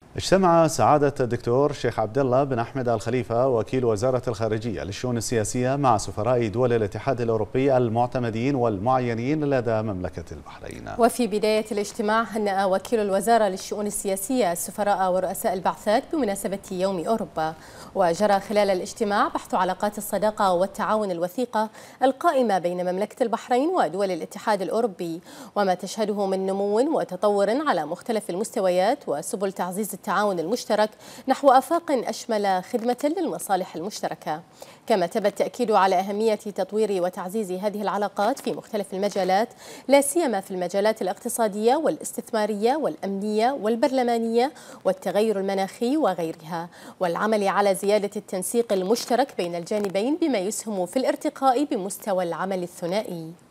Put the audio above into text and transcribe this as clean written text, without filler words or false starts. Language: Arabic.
اجتمع سعادة الدكتور شيخ عبد الله بن أحمد آل خليفة وكيل وزارة الخارجية للشؤون السياسية مع سفراء دول الاتحاد الأوروبي المعتمدين والمعينين لدى مملكة البحرين. وفي بداية الاجتماع هنأ وكيل الوزارة للشؤون السياسية السفراء ورؤساء البعثات بمناسبة يوم أوروبا. وجرى خلال الاجتماع بحث علاقات الصداقة والتعاون الوثيقة القائمة بين مملكة البحرين ودول الاتحاد الأوروبي، وما تشهده من نمو وتطور على مختلف المستويات وسبل تعزيز التعاون المشترك نحو آفاق أشمل خدمة للمصالح المشتركة. كما تم التأكيد على أهمية تطوير وتعزيز هذه العلاقات في مختلف المجالات، لا سيما في المجالات الاقتصادية والاستثمارية والأمنية والبرلمانية والتغير المناخي وغيرها، والعمل على زيادة التنسيق المشترك بين الجانبين بما يسهم في الارتقاء بمستوى العمل الثنائي.